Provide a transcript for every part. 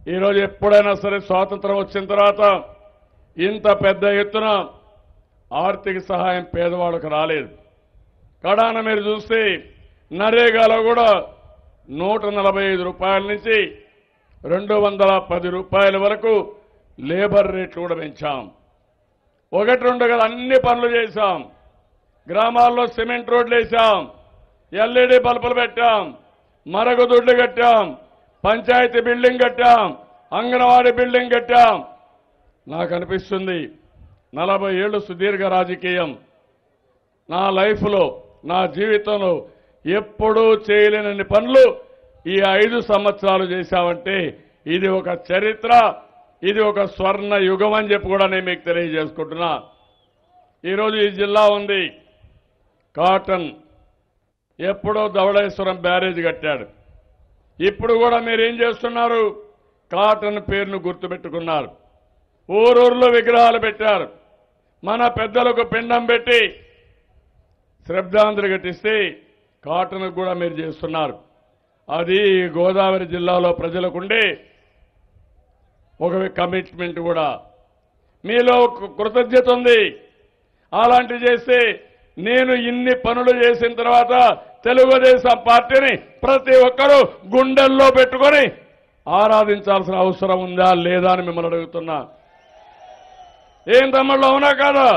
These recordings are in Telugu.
ఈరోజు ఎప్పుడైనా సరే స్వాతంత్రం వచ్చిన తర్వాత ఇంత పెద్ద ఎత్తున ఆర్థిక సహాయం పేదవాళ్ళకు రాలేదు. కడాన మీరు చూస్తే నరేగాలో కూడా 145 రూపాయల నుంచి 210 రూపాయల వరకు లేబర్ రేట్లు కూడా పెంచాం. ఒకటి రెండు కదా అన్ని పనులు చేశాం. గ్రామాల్లో సిమెంట్ రోడ్లు వేసాం, ఎల్ఈడి బల్బులు పెట్టాం, మరుగుదొడ్లు కట్టాం, పంచాయతీ బిల్డింగ్ కట్టాం, అంగన్వాడీ బిల్డింగ్ కట్టాం. నాకు అనిపిస్తుంది 40 ఏళ్ళు సుదీర్ఘ రాజకీయం, నా లైఫ్లో నా జీవితంలో ఎప్పుడూ చేయలేనన్ని పనులు ఈ 5 సంవత్సరాలు చేశామంటే ఇది ఒక చరిత్ర, ఇది ఒక స్వర్ణ యుగం అని చెప్పి కూడా నేను మీకు తెలియజేసుకుంటున్నా. ఈరోజు ఈ జిల్లా ఉంది కాటన్, ఎప్పుడో ధవళేశ్వరం బ్యారేజ్ కట్టాడు. ఇప్పుడు కూడా మీరు ఏం చేస్తున్నారు? కాటన్ పేరును గుర్తుపెట్టుకున్నారు. ఊరూరులో విగ్రహాలు పెట్టారు. మన పెద్దలకు పిండం పెట్టి శ్రద్ధాంజలి ఘటిస్తే కాటన్ కూడా మీరు చేస్తున్నారు. అది గోదావరి జిల్లాలో ప్రజలకుండే ఒక కమిట్మెంట్ కూడా. మీలో కృతజ్ఞత ఉంది. అలాంటివి చేస్తే నేను ఇన్ని పనులు చేసిన తర్వాత తెలుగుదేశం పార్టీని ప్రతి ఒక్కరూ గుండెల్లో పెట్టుకొని ఆరాధించాల్సిన అవసరం ఉందా లేదా అని మిమ్మల్ని అడుగుతున్నా. ఏం తమ్ముళ్ళు, అవునా కాదా?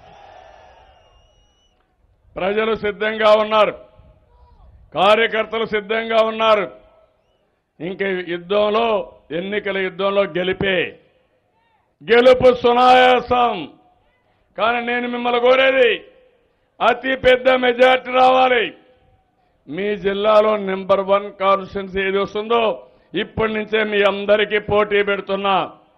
ప్రజలు సిద్ధంగా ఉన్నారు, కార్యకర్తలు సిద్ధంగా ఉన్నారు. ఇంక యుద్ధంలో, ఎన్నికల యుద్ధంలో గెలుపు సునాయాసం. కానీ నేను మిమ్మల్ని కోరేది అతి పెద్ద మెజార్టీ రావాలి. మీ జిల్లాలో నెంబర్ 1 కాన్స్టిట్యున్సీ ఏది వస్తుందో ఇప్పటి నుంచే మీ అందరికీ పోటీ పెడుతున్నా.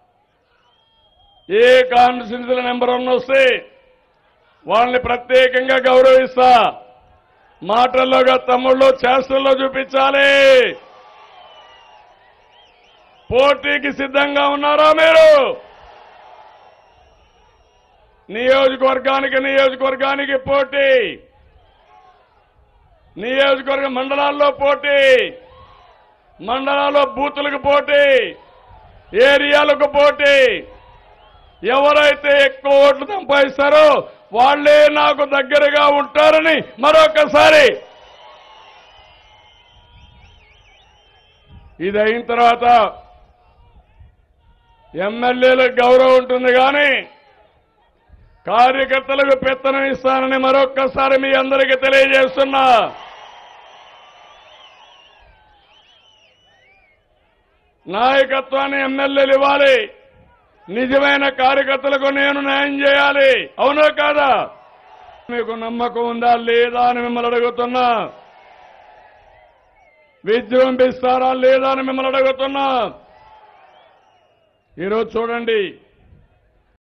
ఏ కాన్స్టిట్యున్సీలో నెంబర్ 1 వస్తే వాళ్ళని ప్రత్యేకంగా గౌరవిస్తా. మాటల్లోగా తమ్ముళ్ళు, చేష్టల్లో చూపించాలి. పోటీకి సిద్ధంగా ఉన్నారా మీరు? నియోజకవర్గానికి పోటీ, నియోజకవర్గ మండలాల్లో పోటీ, మండలాల్లో బూతులకు పోటీ, ఏరియాలకు పోటీ. ఎవరైతే ఎక్కువ ఓట్లు సంపాదిస్తారో వాళ్లే నాకు దగ్గరగా ఉంటారని మరొకసారి. ఇది అయిన తర్వాత ఎమ్మెల్యేలకు గౌరవం ఉంటుంది, కానీ కార్యకర్తలకు పెత్తనం ఇస్తానని మరొక్కసారి మీ అందరికీ తెలియజేస్తున్నా. నాయకత్వాన్ని ఎమ్మెల్యేలు ఇవ్వాలి, నిజమైన కార్యకర్తలకు నేను న్యాయం చేయాలి. అవునా కాదా? మీకు నమ్మకం ఉందా లేదా అని మిమ్మల్ని అడుగుతున్నా. విజృంభిస్తారా లేదా అని మిమ్మల్ని అడుగుతున్నా. ఈరోజు చూడండి,